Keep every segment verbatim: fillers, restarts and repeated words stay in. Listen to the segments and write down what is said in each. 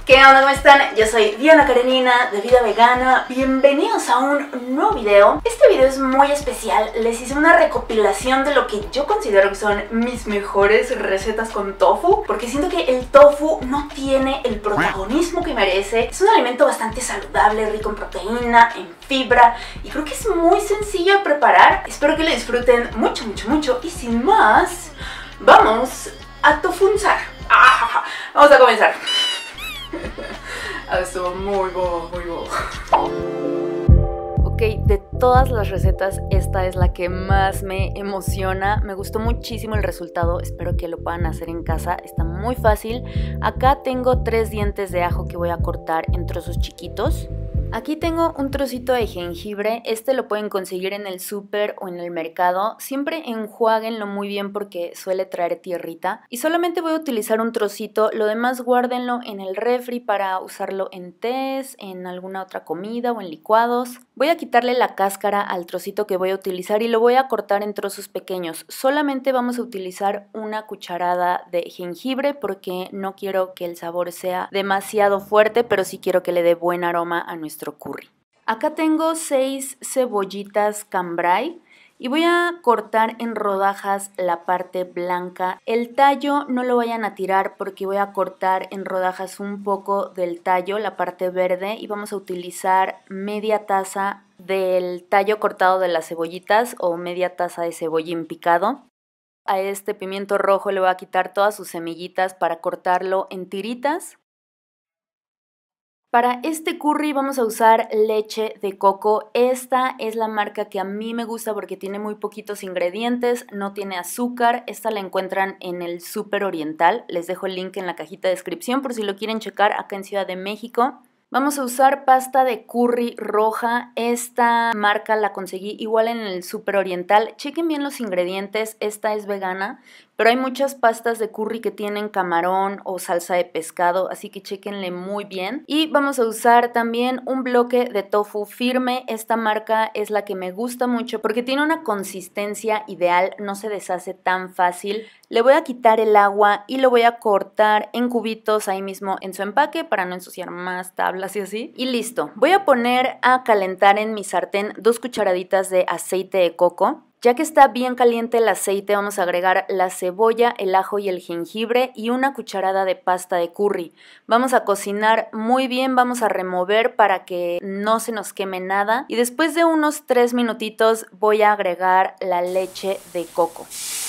¿Qué onda? ¿Cómo están? Yo soy Diana Karenina de Vida Vegana. Bienvenidos a un nuevo video. Este video es muy especial. Les hice una recopilación de lo que yo considero que son mis mejores recetas con tofu, porque siento que el tofu no tiene el protagonismo que merece. Es un alimento bastante saludable, rico en proteína, en fibra, y creo que es muy sencillo de preparar. Espero que lo disfruten mucho, mucho, mucho. Y sin más, vamos a tofunzar. ¡Ah! Vamos a comenzar. Ah, estuvo muy bobo, muy bobo. Ok, de todas las recetas, esta es la que más me emociona. Me gustó muchísimo el resultado, espero que lo puedan hacer en casa. Está muy fácil. Acá tengo tres dientes de ajo que voy a cortar en trozos chiquitos. Aquí tengo un trocito de jengibre, este lo pueden conseguir en el súper o en el mercado. Siempre enjuáguenlo muy bien porque suele traer tierrita. Y solamente voy a utilizar un trocito, lo demás guárdenlo en el refri para usarlo en tés, en alguna otra comida o en licuados. Voy a quitarle la cáscara al trocito que voy a utilizar y lo voy a cortar en trozos pequeños. Solamente vamos a utilizar una cucharada de jengibre porque no quiero que el sabor sea demasiado fuerte, pero sí quiero que le dé buen aroma a nuestro curry. Acá tengo seis cebollitas cambray y voy a cortar en rodajas la parte blanca. El tallo no lo vayan a tirar porque voy a cortar en rodajas un poco del tallo, la parte verde, y vamos a utilizar media taza del tallo cortado de las cebollitas o media taza de cebollín picado. A este pimiento rojo le voy a quitar todas sus semillitas para cortarlo en tiritas. Para este curry vamos a usar leche de coco. Esta es la marca que a mí me gusta porque tiene muy poquitos ingredientes, no tiene azúcar. Esta la encuentran en el Súper Oriental. Les dejo el link en la cajita de descripción por si lo quieren checar acá en Ciudad de México. Vamos a usar pasta de curry roja. Esta marca la conseguí igual en el Súper Oriental. Chequen bien los ingredientes, esta es vegana, pero hay muchas pastas de curry que tienen camarón o salsa de pescado, así que chequenle muy bien. Y vamos a usar también un bloque de tofu firme. Esta marca es la que me gusta mucho porque tiene una consistencia ideal, no se deshace tan fácil. Le voy a quitar el agua y lo voy a cortar en cubitos ahí mismo en su empaque para no ensuciar más tablas y así. Y listo. Voy a poner a calentar en mi sartén dos cucharaditas de aceite de coco. Ya que está bien caliente el aceite, vamos a agregar la cebolla, el ajo y el jengibre y una cucharada de pasta de curry. Vamos a cocinar muy bien, vamos a remover para que no se nos queme nada. Y después de unos tres minutitos voy a agregar la leche de coco.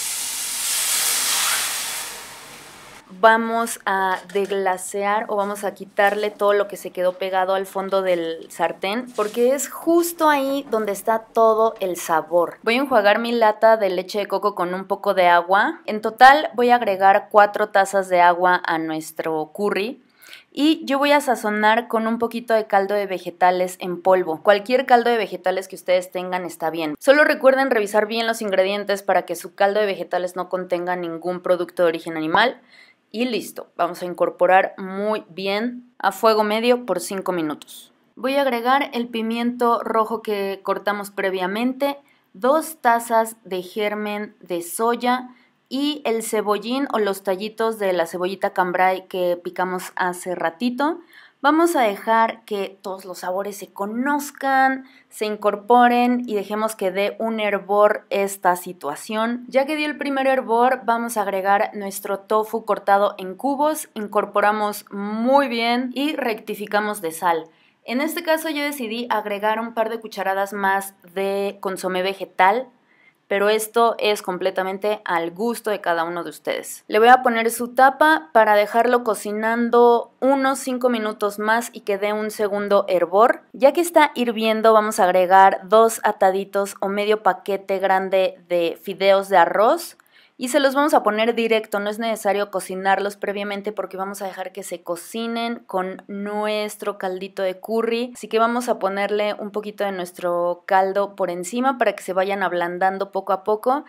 Vamos a deglasear o vamos a quitarle todo lo que se quedó pegado al fondo del sartén porque es justo ahí donde está todo el sabor. Voy a enjuagar mi lata de leche de coco con un poco de agua. En total voy a agregar cuatro tazas de agua a nuestro curry. Y yo voy a sazonar con un poquito de caldo de vegetales en polvo. Cualquier caldo de vegetales que ustedes tengan está bien. Solo recuerden revisar bien los ingredientes para que su caldo de vegetales no contenga ningún producto de origen animal. Y listo, vamos a incorporar muy bien a fuego medio por cinco minutos. Voy a agregar el pimiento rojo que cortamos previamente, dos tazas de germen de soya y el cebollín o los tallitos de la cebollita cambray que picamos hace ratito. Vamos a dejar que todos los sabores se conozcan, se incorporen y dejemos que dé un hervor esta situación. Ya que dio el primer hervor, vamos a agregar nuestro tofu cortado en cubos, incorporamos muy bien y rectificamos de sal. En este caso yo decidí agregar un par de cucharadas más de consomé vegetal, pero esto es completamente al gusto de cada uno de ustedes. Le voy a poner su tapa para dejarlo cocinando unos cinco minutos más y que dé un segundo hervor. Ya que está hirviendo, vamos a agregar dos ataditos o medio paquete grande de fideos de arroz. Y se los vamos a poner directo, no es necesario cocinarlos previamente porque vamos a dejar que se cocinen con nuestro caldito de curry. Así que vamos a ponerle un poquito de nuestro caldo por encima para que se vayan ablandando poco a poco.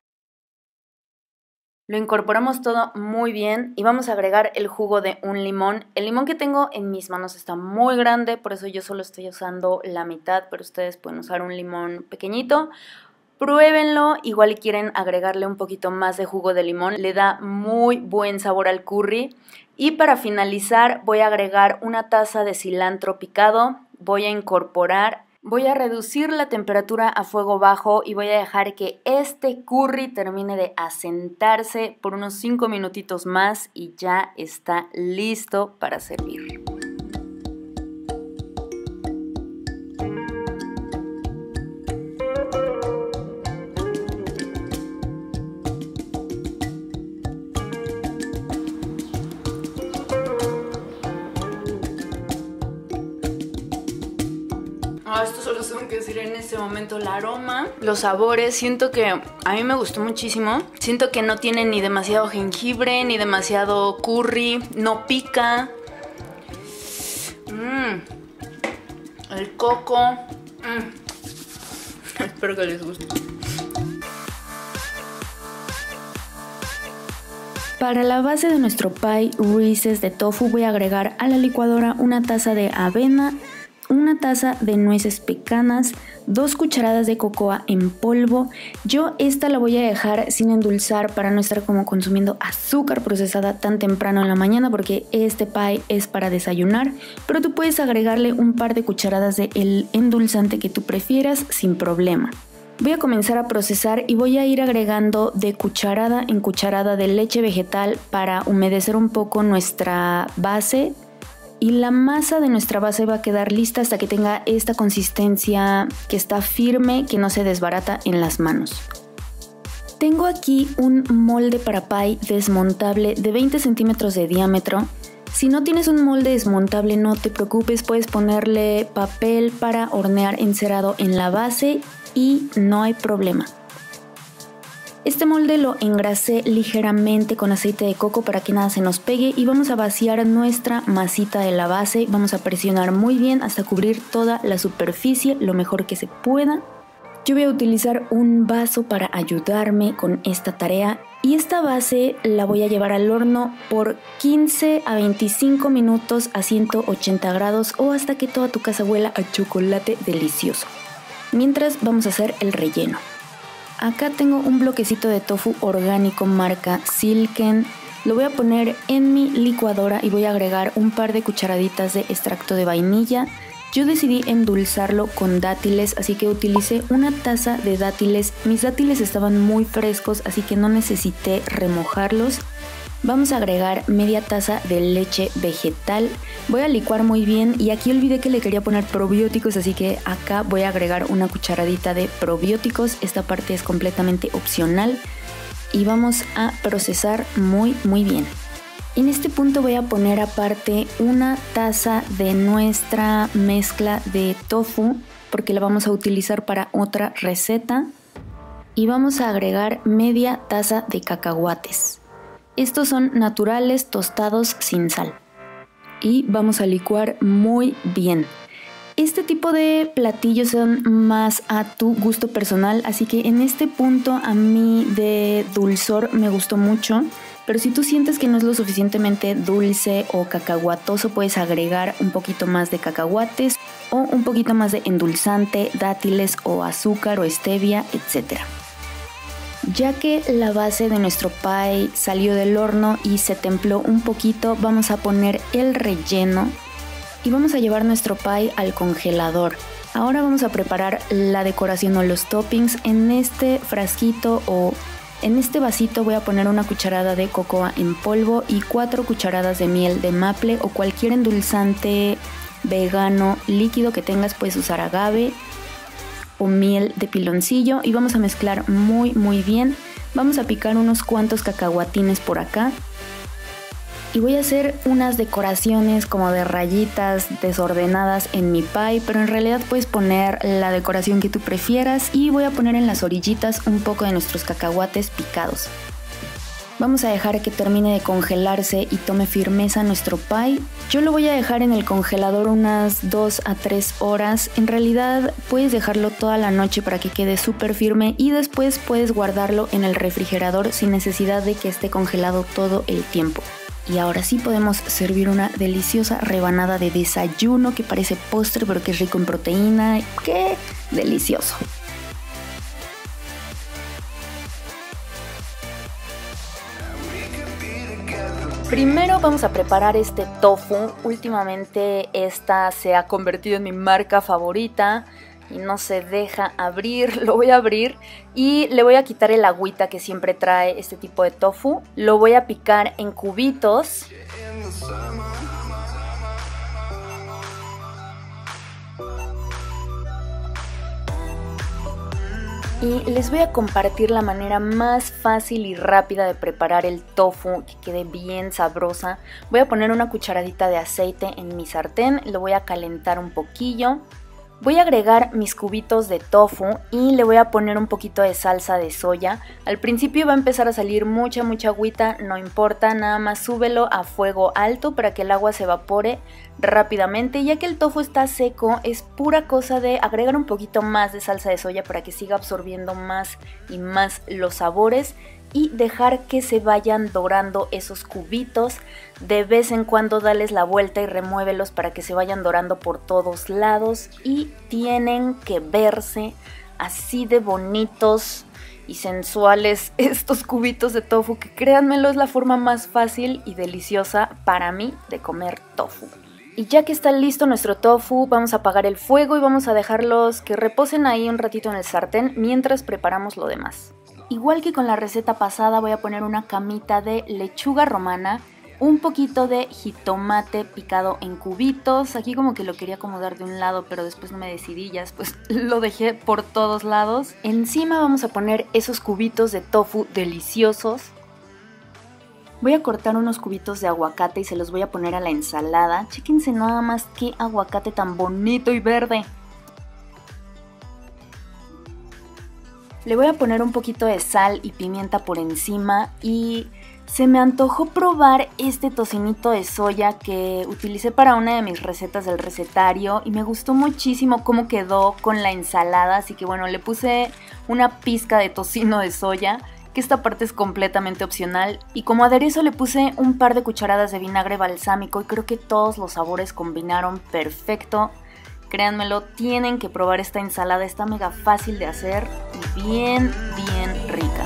Lo incorporamos todo muy bien y vamos a agregar el jugo de un limón. El limón que tengo en mis manos está muy grande, por eso yo solo estoy usando la mitad, pero ustedes pueden usar un limón pequeñito. Pruébenlo, igual quieren agregarle un poquito más de jugo de limón, le da muy buen sabor al curry. Y para finalizar voy a agregar una taza de cilantro picado, voy a incorporar, voy a reducir la temperatura a fuego bajo y voy a dejar que este curry termine de asentarse por unos cinco minutitos más y ya está listo para servir. Ah, esto solo tengo que decir en este momento el aroma, los sabores. Siento que a mí me gustó muchísimo. Siento que no tiene ni demasiado jengibre, ni demasiado curry, no pica. Mmm. El coco. Mmm. Espero que les guste. Para la base de nuestro pie Reese's de tofu voy a agregar a la licuadora una taza de avena, una taza de nueces pecanas, dos cucharadas de cocoa en polvo. Yo esta la voy a dejar sin endulzar para no estar como consumiendo azúcar procesada tan temprano en la mañana, porque este pie es para desayunar, pero tú puedes agregarle un par de cucharadas del endulzante que tú prefieras sin problema. Voy a comenzar a procesar y voy a ir agregando de cucharada en cucharada de leche vegetal para humedecer un poco nuestra base. Y la masa de nuestra base va a quedar lista hasta que tenga esta consistencia que está firme, que no se desbarata en las manos. Tengo aquí un molde para pie desmontable de veinte centímetros de diámetro. Si no tienes un molde desmontable, no te preocupes, puedes ponerle papel para hornear encerado en la base y no hay problema. Este molde lo engrasé ligeramente con aceite de coco para que nada se nos pegue y vamos a vaciar nuestra masita de la base. Vamos a presionar muy bien hasta cubrir toda la superficie lo mejor que se pueda. Yo voy a utilizar un vaso para ayudarme con esta tarea y esta base la voy a llevar al horno por quince a veinticinco minutos a ciento ochenta grados o hasta que toda tu casa huela a chocolate delicioso. Mientras vamos a hacer el relleno. Acá tengo un bloquecito de tofu orgánico marca Silken. Lo voy a poner en mi licuadora y voy a agregar un par de cucharaditas de extracto de vainilla. Yo decidí endulzarlo con dátiles, así que utilicé una taza de dátiles. Mis dátiles estaban muy frescos, así que no necesité remojarlos. Vamos a agregar media taza de leche vegetal. Voy a licuar muy bien y aquí olvidé que le quería poner probióticos, así que acá voy a agregar una cucharadita de probióticos. Esta parte es completamente opcional y vamos a procesar muy muy bien. En este punto voy a poner aparte una taza de nuestra mezcla de tofu porque la vamos a utilizar para otra receta y vamos a agregar media taza de cacahuates. Estos son naturales, tostados sin sal. Y vamos a licuar muy bien. Este tipo de platillos son más a tu gusto personal, así que en este punto a mí de dulzor me gustó mucho. Pero si tú sientes que no es lo suficientemente dulce o cacahuatoso, puedes agregar un poquito más de cacahuates o un poquito más de endulzante, dátiles o azúcar o stevia, etcétera. Ya que la base de nuestro pie salió del horno y se templó un poquito, vamos a poner el relleno y vamos a llevar nuestro pie al congelador. Ahora vamos a preparar la decoración o los toppings. En este frasquito o en este vasito voy a poner una cucharada de cocoa en polvo y cuatro cucharadas de miel de maple o cualquier endulzante vegano líquido que tengas. Puedes usar agave o miel de piloncillo y vamos a mezclar muy muy bien. Vamos a picar unos cuantos cacahuatines por acá y voy a hacer unas decoraciones como de rayitas desordenadas en mi pie, pero en realidad puedes poner la decoración que tú prefieras y voy a poner en las orillitas un poco de nuestros cacahuates picados. Vamos a dejar que termine de congelarse y tome firmeza nuestro pie. Yo lo voy a dejar en el congelador unas dos a tres horas. En realidad puedes dejarlo toda la noche para que quede súper firme y después puedes guardarlo en el refrigerador sin necesidad de que esté congelado todo el tiempo. Y ahora sí podemos servir una deliciosa rebanada de desayuno que parece postre pero que es rico en proteína. ¡Qué delicioso! Primero vamos a preparar este tofu. Últimamente esta se ha convertido en mi marca favorita y no se deja abrir. Lo voy a abrir y le voy a quitar el agüita que siempre trae este tipo de tofu. Lo voy a picar en cubitos. Y les voy a compartir la manera más fácil y rápida de preparar el tofu, que quede bien sabrosa. Voy a poner una cucharadita de aceite en mi sartén, lo voy a calentar un poquillo. Voy a agregar mis cubitos de tofu y le voy a poner un poquito de salsa de soya. Al principio va a empezar a salir mucha, mucha agüita, no importa, nada más súbelo a fuego alto para que el agua se evapore rápidamente. Ya que el tofu está seco, es pura cosa de agregar un poquito más de salsa de soya para que siga absorbiendo más y más los sabores y dejar que se vayan dorando esos cubitos. De vez en cuando dales la vuelta y remuévelos para que se vayan dorando por todos lados y tienen que verse así de bonitos y sensuales estos cubitos de tofu, que créanmelo, es la forma más fácil y deliciosa para mí de comer tofu. Y ya que está listo nuestro tofu, vamos a apagar el fuego y vamos a dejarlos que reposen ahí un ratito en el sartén mientras preparamos lo demás. Igual que con la receta pasada, voy a poner una camita de lechuga romana, un poquito de jitomate picado en cubitos. Aquí como que lo quería acomodar de un lado, pero después no me decidí, ya después lo dejé por todos lados. Encima vamos a poner esos cubitos de tofu deliciosos. Voy a cortar unos cubitos de aguacate y se los voy a poner a la ensalada. Chéquense nada más qué aguacate tan bonito y verde. Le voy a poner un poquito de sal y pimienta por encima y se me antojó probar este tocinito de soya que utilicé para una de mis recetas del recetario y me gustó muchísimo cómo quedó con la ensalada, así que bueno, le puse una pizca de tocino de soya, que esta parte es completamente opcional, y como aderezo le puse un par de cucharadas de vinagre balsámico y creo que todos los sabores combinaron perfecto. Créanmelo, tienen que probar esta ensalada, está mega fácil de hacer y bien, bien rica.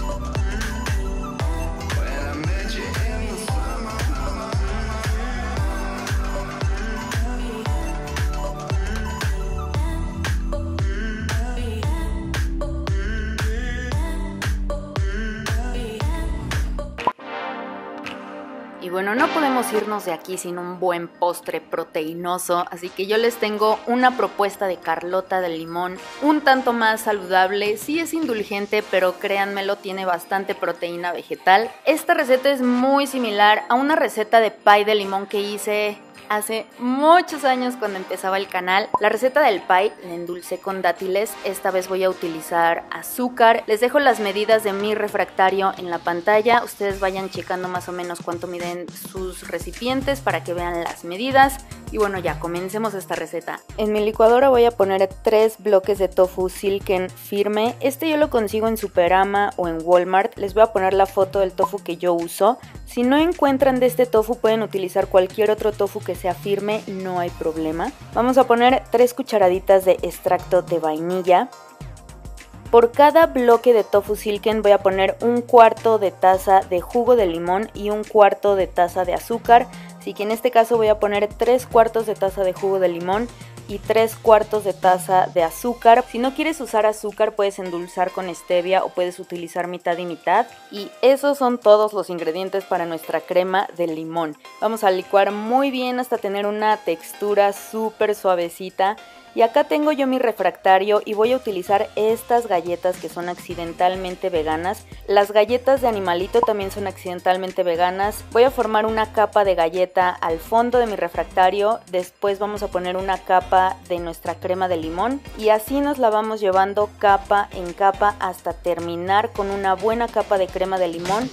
Y bueno, no podemos irnos de aquí sin un buen postre proteinoso, así que yo les tengo una propuesta de Carlota de limón, un tanto más saludable. Sí es indulgente, pero créanmelo, tiene bastante proteína vegetal. Esta receta es muy similar a una receta de pie de limón que hice hace muchos años cuando empezaba el canal. La receta del pie la endulcé con dátiles, esta vez voy a utilizar azúcar. Les dejo las medidas de mi refractario en la pantalla, ustedes vayan checando más o menos cuánto miden sus recipientes para que vean las medidas. Y bueno, ya comencemos esta receta. En mi licuadora voy a poner tres bloques de tofu silken firme. Este yo lo consigo en Superama o en Walmart. Les voy a poner la foto del tofu que yo uso. Si no encuentran de este tofu, pueden utilizar cualquier otro tofu que sea firme, no hay problema. Vamos a poner tres cucharaditas de extracto de vainilla. Por cada bloque de tofu silken voy a poner un cuarto de taza de jugo de limón y un cuarto de taza de azúcar. Así que en este caso voy a poner tres cuartos de taza de jugo de limón y tres cuartos de taza de azúcar. Si no quieres usar azúcar, puedes endulzar con stevia o puedes utilizar mitad y mitad. Y esos son todos los ingredientes para nuestra crema de limón. Vamos a licuar muy bien hasta tener una textura súper suavecita. Y acá tengo yo mi refractario y voy a utilizar estas galletas que son accidentalmente veganas. Las galletas de animalito también son accidentalmente veganas. Voy a formar una capa de galleta al fondo de mi refractario. Después vamos a poner una capa de nuestra crema de limón. Y así nos la vamos llevando capa en capa hasta terminar con una buena capa de crema de limón.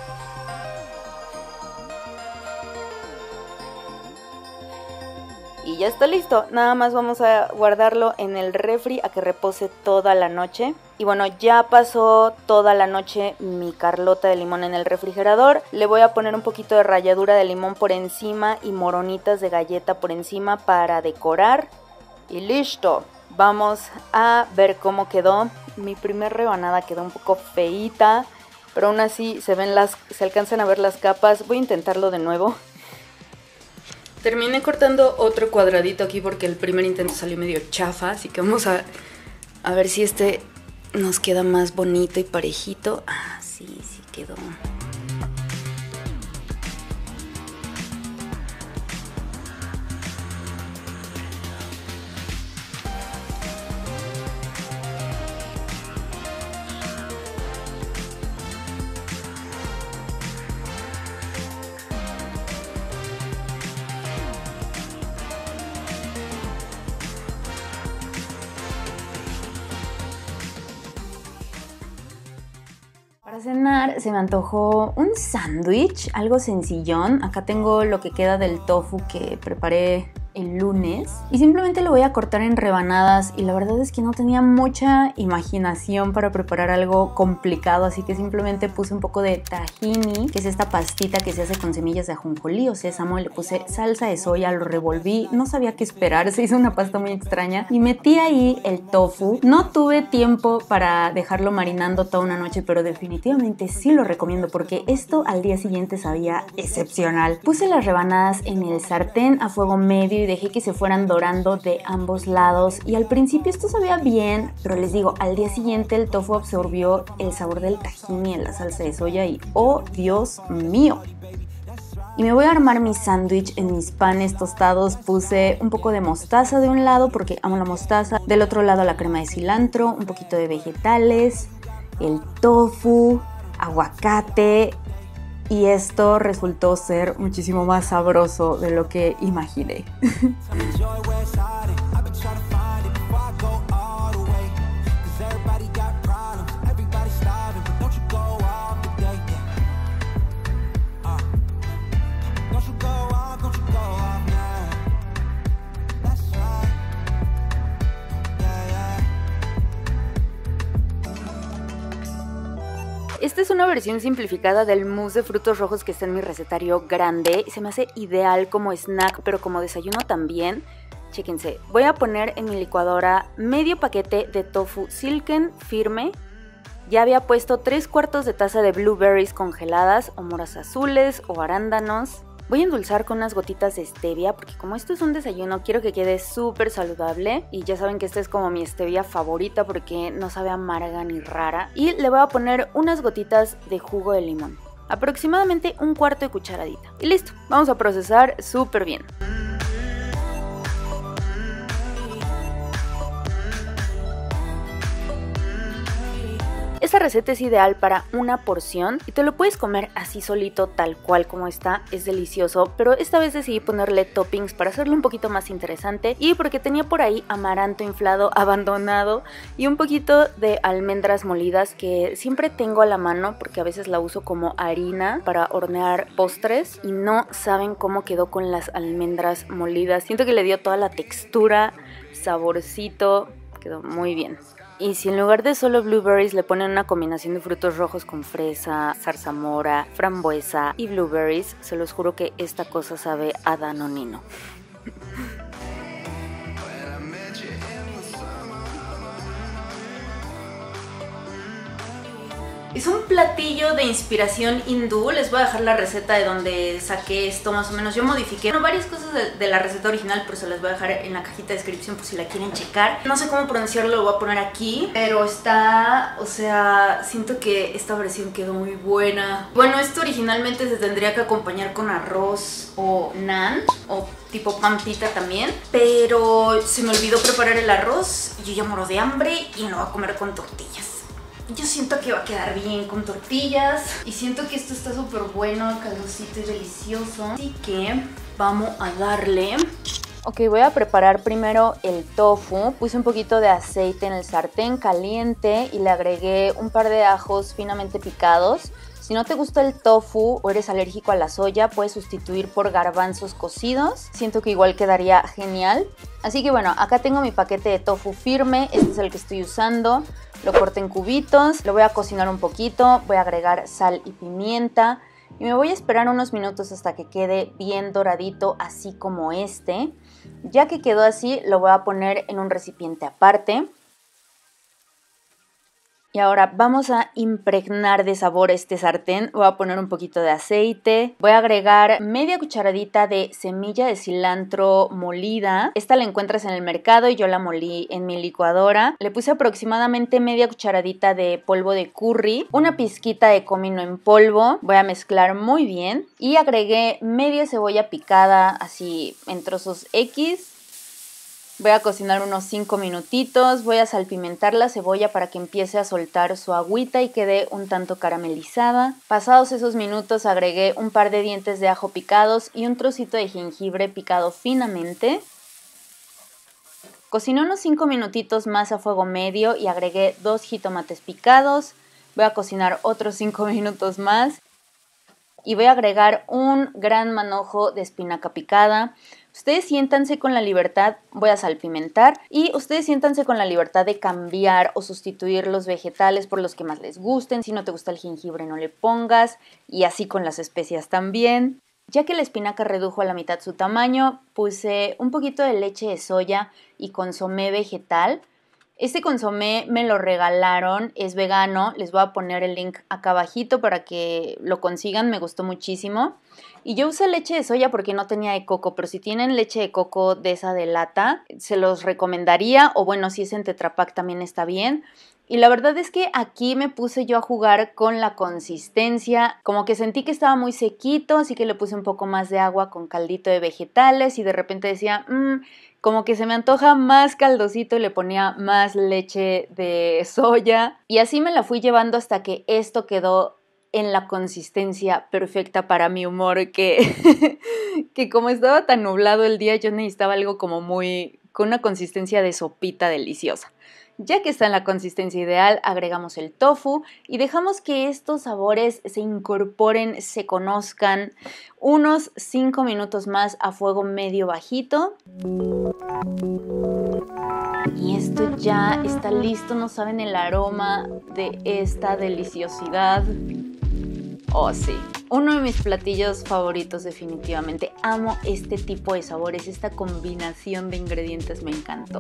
Y Y ya está listo, nada más vamos a guardarlo en el refri a que repose toda la noche. Y bueno, ya pasó toda la noche mi carlota de limón en el refrigerador. Le voy a poner un poquito de ralladura de limón por encima y moronitas de galleta por encima para decorar. Y listo, vamos a ver cómo quedó. Mi primer rebanada quedó un poco feíta, pero aún así se ven las, se alcanzan a ver las capas. Voy a intentarlo de nuevo. Terminé cortando otro cuadradito aquí porque el primer intento salió medio chafa, así que vamos a, a ver si este nos queda más bonito y parejito. Ah, sí, sí quedó. Para cenar se me antojó un sándwich, algo sencillón. Acá tengo lo que queda del tofu que preparé el lunes y simplemente lo voy a cortar en rebanadas, y la verdad es que no tenía mucha imaginación para preparar algo complicado, así que simplemente puse un poco de tahini, que es esta pastita que se hace con semillas de ajonjolí o sésamo, y le puse salsa de soya, lo revolví, no sabía qué esperar, se hizo una pasta muy extraña y metí ahí el tofu. No tuve tiempo para dejarlo marinando toda una noche, pero definitivamente sí lo recomiendo porque esto al día siguiente sabía excepcional. Puse las rebanadas en el sartén a fuego medio y dejé que se fueran dorando de ambos lados, y al principio esto sabía bien, pero les digo, al día siguiente el tofu absorbió el sabor del tahini en la salsa de soya y ¡oh, Dios mío! Y me voy a armar mi sándwich en mis panes tostados. Puse un poco de mostaza de un lado porque amo la mostaza, del otro lado la crema de cilantro, un poquito de vegetales, el tofu, aguacate. Y esto resultó ser muchísimo más sabroso de lo que imaginé. Esta es una versión simplificada del mousse de frutos rojos que está en mi recetario grande. Se me hace ideal como snack, pero como desayuno también. Chéquense, voy a poner en mi licuadora medio paquete de tofu silken firme. Ya había puesto tres cuartos de taza de blueberries congeladas o moras azules o arándanos. Voy a endulzar con unas gotitas de stevia porque como esto es un desayuno quiero que quede súper saludable, y ya saben que esta es como mi stevia favorita porque no sabe amarga ni rara. Y le voy a poner unas gotitas de jugo de limón, aproximadamente un cuarto de cucharadita. Y listo, vamos a procesar súper bien. Esta receta es ideal para una porción y te lo puedes comer así solito, tal cual como está, es delicioso, pero esta vez decidí ponerle toppings para hacerlo un poquito más interesante, y porque tenía por ahí amaranto inflado abandonado y un poquito de almendras molidas que siempre tengo a la mano porque a veces la uso como harina para hornear postres, y no saben cómo quedó con las almendras molidas. Siento que le dio toda la textura, saborcito, quedó muy bien. Y si en lugar de solo blueberries le ponen una combinación de frutos rojos con fresa, zarzamora, frambuesa y blueberries, se los juro que esta cosa sabe a danonino. Es un platillo de inspiración hindú. Les voy a dejar la receta de donde saqué esto más o menos. Yo modifiqué bueno, varias cosas de, de la receta original, pero se las voy a dejar en la cajita de descripción por si la quieren checar. No sé cómo pronunciarlo, lo voy a poner aquí, pero está, o sea, siento que esta versión quedó muy buena. Bueno, esto originalmente se tendría que acompañar con arroz o naan o tipo pan pita también, pero se me olvidó preparar el arroz. Yo ya moro de hambre y me lo voy a comer con tortillas. Yo siento que va a quedar bien con tortillas y siento que esto está súper bueno, caldosito y delicioso. Así que vamos a darle. Ok, voy a preparar primero el tofu. Puse un poquito de aceite en el sartén caliente y le agregué un par de ajos finamente picados, Si no te gusta el tofu o eres alérgico a la soya, puedes sustituir por garbanzos cocidos. Siento que igual quedaría genial. Así que bueno, acá tengo mi paquete de tofu firme. Este es el que estoy usando. Lo corté en cubitos. Lo voy a cocinar un poquito. Voy a agregar sal y pimienta. Y me voy a esperar unos minutos hasta que quede bien doradito, así como este. Ya que quedó así, lo voy a poner en un recipiente aparte. Y ahora vamos a impregnar de sabor este sartén. Voy a poner un poquito de aceite. Voy a agregar media cucharadita de semilla de cilantro molida. Esta la encuentras en el mercado y yo la molí en mi licuadora. Le puse aproximadamente media cucharadita de polvo de curry. Una pizquita de comino en polvo. Voy a mezclar muy bien. Y agregué media cebolla picada así en trozos X. Voy a cocinar unos cinco minutitos, voy a salpimentar la cebolla para que empiece a soltar su agüita y quede un tanto caramelizada. Pasados esos minutos agregué un par de dientes de ajo picados y un trocito de jengibre picado finamente. Cociné unos cinco minutitos más a fuego medio y agregué dos jitomates picados. Voy a cocinar otros cinco minutos más y voy a agregar un gran manojo de espinaca picada. Ustedes siéntanse con la libertad, voy a salpimentar, y ustedes siéntanse con la libertad de cambiar o sustituir los vegetales por los que más les gusten. Si no te gusta el jengibre, no le pongas, y así con las especias también. Ya que la espinaca redujo a la mitad su tamaño, puse un poquito de leche de soya y consomé vegetal. Este consomé me lo regalaron, es vegano, les voy a poner el link acá abajito para que lo consigan, me gustó muchísimo. Y yo usé leche de soya porque no tenía de coco, pero si tienen leche de coco de esa de lata, se los recomendaría, o bueno, si es en Tetra Pak también está bien. Y la verdad es que aquí me puse yo a jugar con la consistencia, como que sentí que estaba muy sequito, así que le puse un poco más de agua con caldito de vegetales y de repente decía, mmm, como que se me antoja más caldosito y le ponía más leche de soya. Y así me la fui llevando hasta que esto quedó en la consistencia perfecta para mi humor, que, que como estaba tan nublado el día, yo necesitaba algo como muy, con una consistencia de sopita deliciosa. Ya que está en la consistencia ideal, agregamos el tofu y dejamos que estos sabores se incorporen, se conozcan unos cinco minutos más a fuego medio bajito. Y esto ya está listo, no saben el aroma de esta deliciosidad. Oh, sí. Uno de mis platillos favoritos definitivamente. Amo este tipo de sabores, esta combinación de ingredientes me encantó.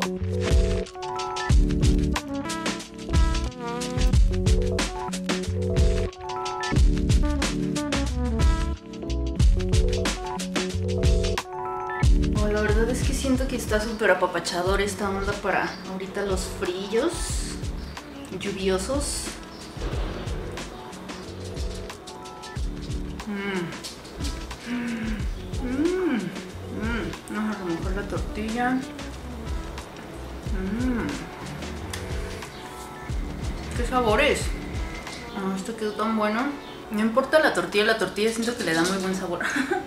Oh, la verdad es que siento que está súper apapachador esta onda para ahorita los fríos lluviosos. Mmm. Mmm. Mmm. Vamos a remojar la tortilla. Mmm. ¿Qué sabores? Oh, esto quedó tan bueno. No importa la tortilla, la tortilla siento que le da muy buen sabor.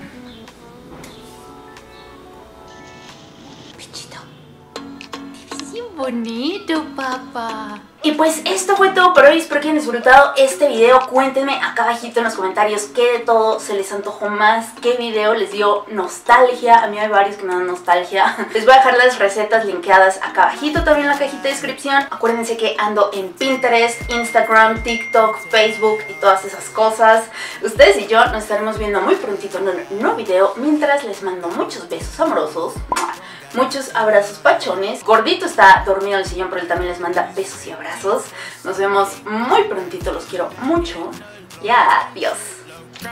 Pichito. Te ves bonito, papá. Y pues esto fue todo por hoy, espero que hayan disfrutado este video. Cuéntenme acá abajito en los comentarios qué de todo se les antojó más, qué video les dio nostalgia. A mí hay varios que me dan nostalgia. Les voy a dejar las recetas linkeadas acá abajito, también en la cajita de descripción. Acuérdense que ando en Pinterest, Instagram, TikTok, Facebook y todas esas cosas. Ustedes y yo nos estaremos viendo muy prontito en un nuevo video. Mientras les mando muchos besos amorosos, muchos abrazos pachones. Gordito está dormido en el sillón, pero él también les manda besos y abrazos. Nos vemos muy prontito, los quiero mucho. Y adiós.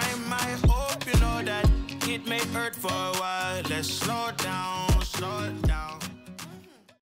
It may hurt for a while, let's slow down, slow down.